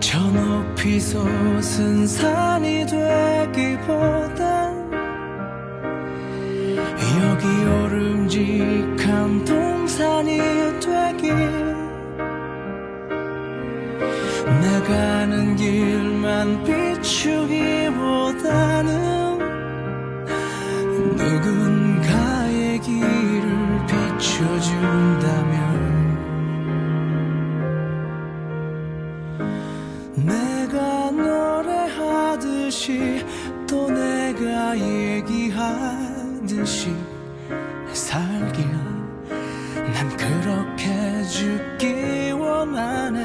저 높이 솟은 산이 되기보단 여기 오름직한 동산이 되길, 내 가는 길만 비추기보다는 누군가의 길을 비춰준다면 내가 노래하듯이 또 내가 얘기하듯이 살길, 난 그렇게 죽기 원하네.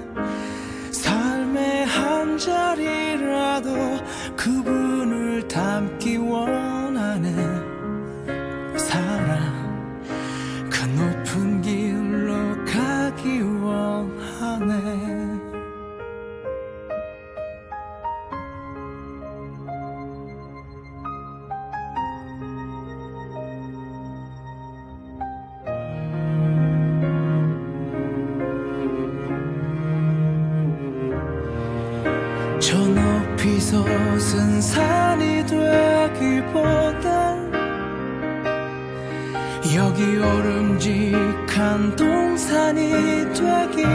삶의 한 자리라도 그분을 담기 원하네. 사랑 그 높은 길로 가기 원하네. 저 높이 솟은 산이 되기보단 여기 오름직한 동산이 되길,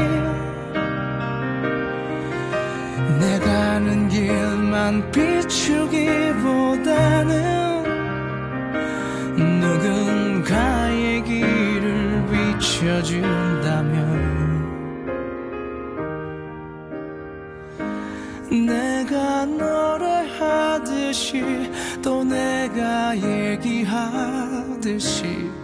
내 가는 길만 비추기보다는 누군가의 길을 비춰준다면 내가 노래하듯이 또 내가 얘기하듯이